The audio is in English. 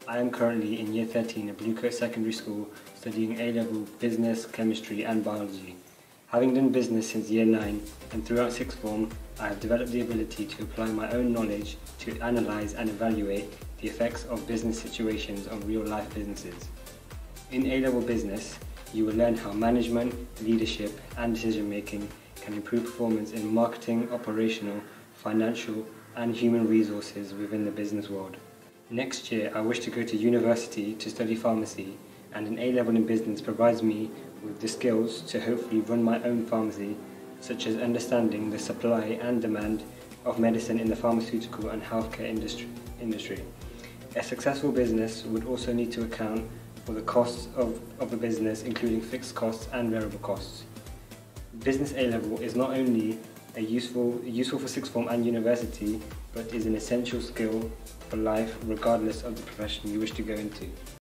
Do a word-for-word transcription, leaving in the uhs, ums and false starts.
I am currently in Year thirteen at Bluecoat Secondary School studying A-level Business, Chemistry and Biology. Having done business since Year nine and throughout sixth form, I have developed the ability to apply my own knowledge to analyse and evaluate the effects of business situations on real-life businesses. In A-level Business, you will learn how management, leadership and decision-making can improve performance in marketing, operational, financial and human resources within the business world. Next year, I wish to go to university to study pharmacy, and an A-level in business provides me with the skills to hopefully run my own pharmacy, such as understanding the supply and demand of medicine in the pharmaceutical and healthcare industry. industry. A successful business would also need to account for the costs of, of the business, including fixed costs and variable costs. Business A-level is not only a useful, useful for sixth form and university, but is an essential skill for life regardless of the profession you wish to go into.